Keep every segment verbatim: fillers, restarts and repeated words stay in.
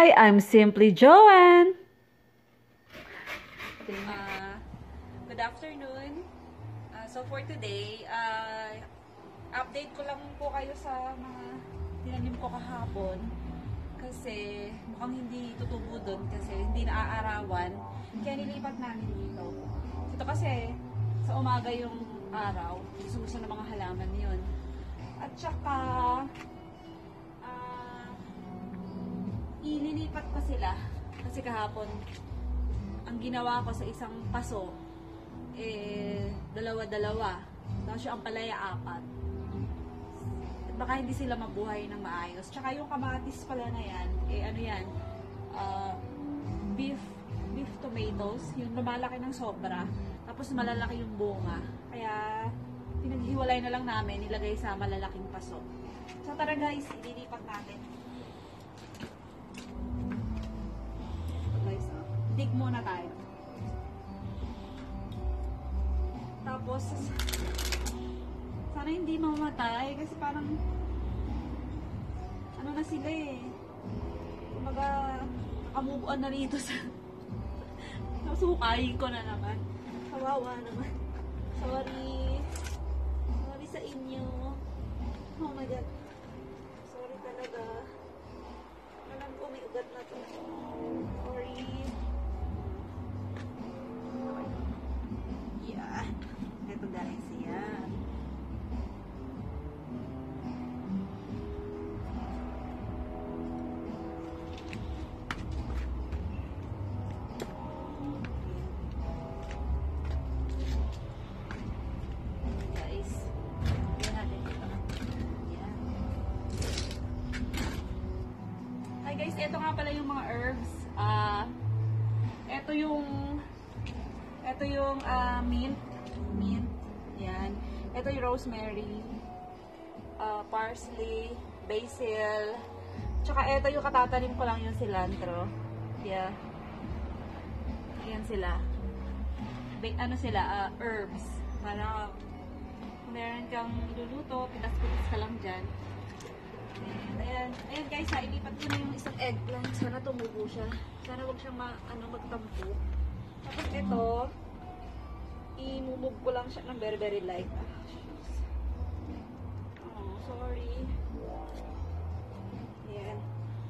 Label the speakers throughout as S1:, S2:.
S1: Hi, I'm Simply Joanne.
S2: Uh, good afternoon. Uh, so for today, uh, update ko lang po kayo sa mga tinanim ko kahapon. Kasi mukhang hindi tutubo doon kasi hindi naaarawan. Kaya nilipat namin dito. Ito kasi sa umaga yung araw. Gusto-gusto ng mga halaman yun. At saka uh, ililipat pa sila. Kasi kahapon ang ginawa ko sa isang paso, eh, dalawa-dalawa. Tapos yung ampalaya, apat. At baka hindi sila mabuhay ng maayos. Tsaka yung kamatis pala na yan, eh ano yan, uh, beef, beef tomatoes, yung lumalaki ng sobra. Tapos malalaki yung bunga. Kaya, pinaghiwalay na lang namin, nilagay sa malalaking paso. So tara guys, ililipat natin. Dig muna tayo. Tapos, sana hindi mamatay kasi parang ano na sila eh. Kumaga, nakamubuan na rito sa nasukayin ko na naman. Kawawa naman. Sorry. Sorry sa inyo. Oh my God. Sorry talaga. Alam ko may ugat na to. Sorry. Yeah. Ito guys, yan. Guys, yan natin ito. Yan. Hi guys, ito nga pala yung mga herbs. Ah, uh, ito yung Ito yung uh, mint. Mint. Yan. Ito yung rosemary. Uh, parsley. Basil. Tsaka ito yung katatanim ko lang yung cilantro. Yeah. Ayan sila. Ba ano sila? Uh, herbs. Para kung meron kang luluto, pitas-pitas ka lang dyan. And, ayan. Ayan guys, ha, ilipat ko na yung isang eggplant. Sana tumubo siya. Sana huwag siyang ma ano, magtampo. Tapos ito, i-move ko lang siya ng very very light. Oh, sorry. Yan.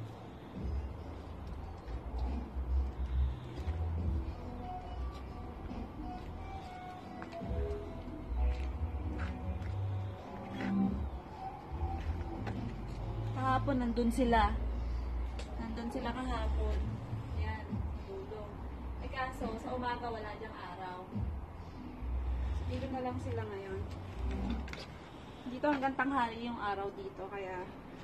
S2: Kahapon nandun sila. Nandun sila kahapon. Yan. Tulong. Eh kaso, sa umaga wala diyang araw. Dito na lang sila ngayon. Dito hanggang tanghali yung araw dito. Kaya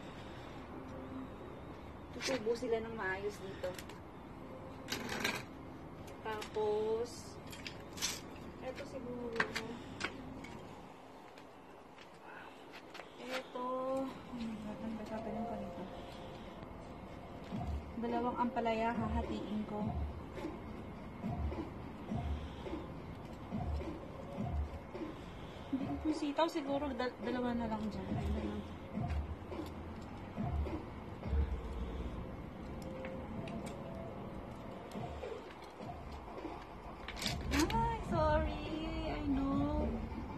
S2: tutubo sila ng maayos dito. Tapos eto siguro. Eto. Nagtatanim ko dito. Dalawang ampalaya hahatiin ko. Yung sitaw siguro dal dalawa na lang dyan. Ay, na lang. Ay, sorry. I know.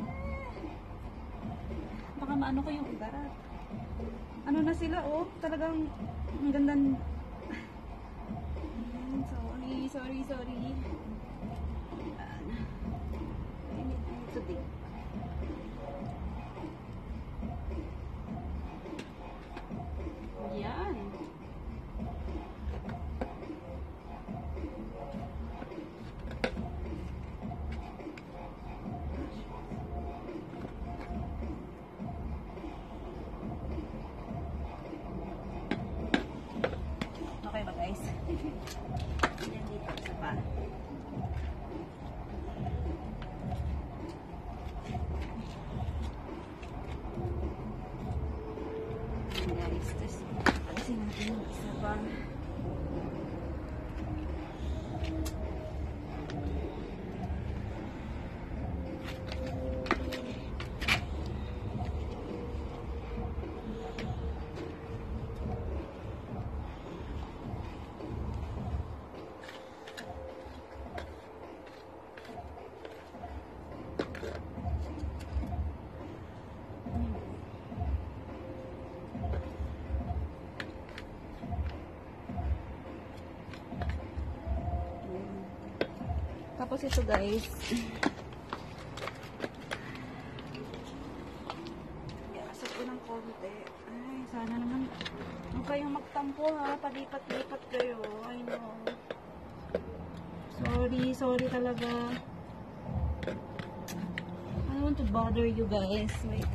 S2: Baka maano ko yung ugat. Ano na sila, oh. Talagang ang ganda. Sorry, sorry, sorry. I need to dig. Yan. Okay ba guys? Yan dito sa pa. Guys, tapos alisin natin yung isa pa. Tapos ito guys. Iasap ko ng konti. Ay, sana naman huwag kayong magtampo ha. Palipat-lipat kayo. I know. Sorry, sorry talaga. I don't want to bother you guys. Wait.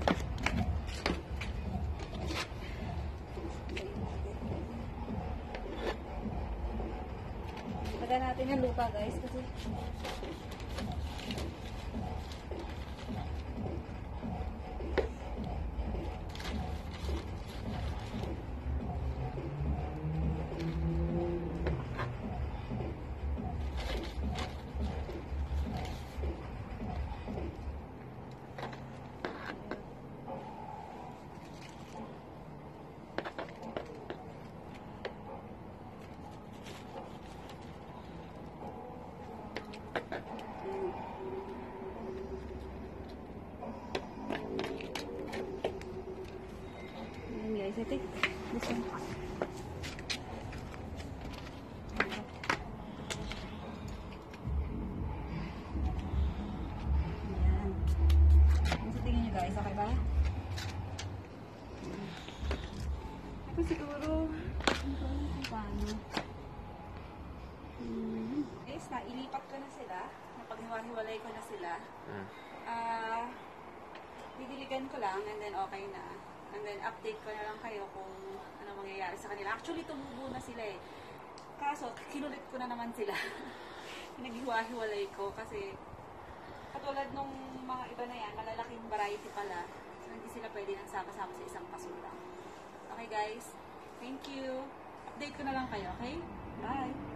S2: Taga natin yung lupa guys kasi guys, I think this one. Ayan. Ano sa tingin nyo guys? Okay ba? Ako siguro, ano ko kung paano. Hmm. Guys, nailipat ko na sila. Napaghiwa-hiwalay ko na sila. Ah, uh, didiligan ko lang and then okay na. And then, update ko na lang kayo kung ano mangyayari sa kanila. Actually, tumubo na sila eh. Kaso, kinulit ko na naman sila. Pinaghiwa-hiwalay ko kasi katulad nung mga iba na yan, malalaking variety pala. So, hindi sila pwede nang sama-sama sa isang basura. Okay guys, thank you. Update ko na lang kayo, okay? Bye!